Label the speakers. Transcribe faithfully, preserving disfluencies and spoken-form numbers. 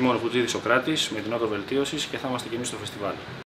Speaker 1: Σίμων Βουτζίδης ο Κράτης με την όδο βελτίωσης και θα είμαστε και εμείς στο φεστιβάλ.